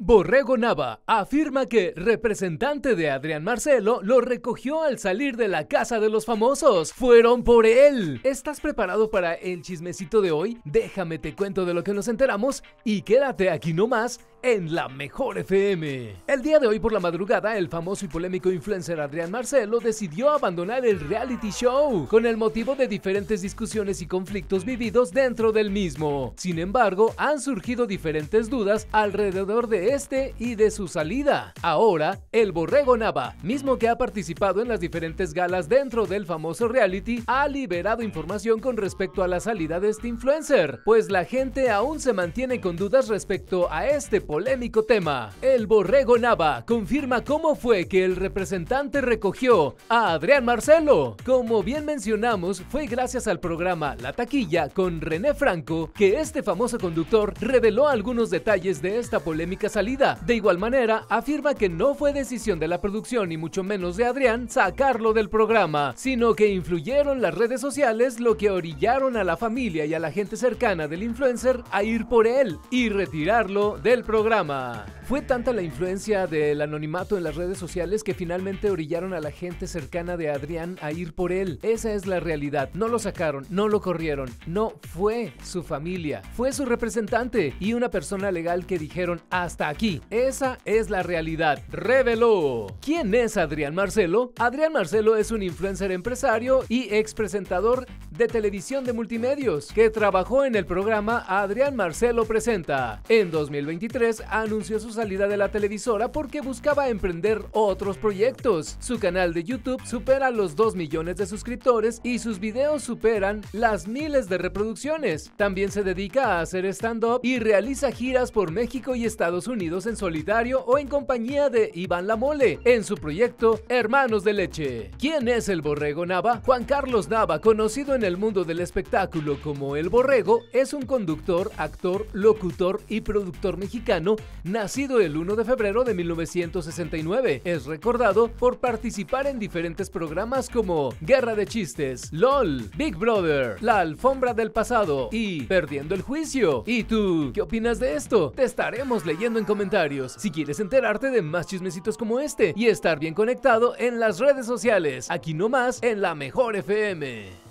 Borrego Nava afirma que representante de Adrián Marcelo lo recogió al salir de la casa de los famosos. Fueron por él. ¿Estás preparado para el chismecito de hoy? Déjame te cuento de lo que nos enteramos y quédate aquí nomás en La Mejor FM. El día de hoy por la madrugada, el famoso y polémico influencer Adrián Marcelo decidió abandonar el reality show con el motivo de diferentes discusiones y conflictos vividos dentro del mismo. Sin embargo, han surgido diferentes dudas alrededor de este y de su salida. Ahora, el Borrego Nava, mismo que ha participado en las diferentes galas dentro del famoso reality, ha liberado información con respecto a la salida de este influencer, pues la gente aún se mantiene con dudas respecto a este polémico tema. El Borrego Nava confirma cómo fue que el representante recogió a Adrián Marcelo. Como bien mencionamos, fue gracias al programa La Taquilla con René Franco que este famoso conductor reveló algunos detalles de esta polémica salida. De igual manera, afirma que no fue decisión de la producción y mucho menos de Adrián sacarlo del programa, sino que influyeron las redes sociales, lo que orillaron a la familia y a la gente cercana del influencer a ir por él y retirarlo del programa. Fue tanta la influencia del anonimato en las redes sociales que finalmente orillaron a la gente cercana de Adrián a ir por él. Esa es la realidad. No lo sacaron, no lo corrieron, no fue su familia, fue su representante y una persona legal que dijeron hasta aquí. Esa es la realidad. Reveló. ¿Quién es Adrián Marcelo? Adrián Marcelo es un influencer empresario y ex presentador de televisión de multimedios que trabajó en el programa Adrián Marcelo Presenta. En 2023 anunció su salida de la televisora porque buscaba emprender otros proyectos. Su canal de YouTube supera los 2 millones de suscriptores y sus videos superan las miles de reproducciones. También se dedica a hacer stand-up y realiza giras por México y Estados Unidos en solitario o en compañía de Iván La Mole en su proyecto Hermanos de Leche. ¿Quién es el Borrego Nava? Juan Carlos Nava, conocido en el mundo del espectáculo como El Borrego, es un conductor, actor, locutor y productor mexicano nacido el 1 de febrero de 1969. Es recordado por participar en diferentes programas como Guerra de Chistes, LOL, Big Brother, La Alfombra del Pasado y Perdiendo el Juicio. ¿Y tú qué opinas de esto? Te estaremos leyendo en comentarios. Si quieres enterarte de más chismecitos como este y estar bien conectado en las redes sociales, aquí nomás en La Mejor FM.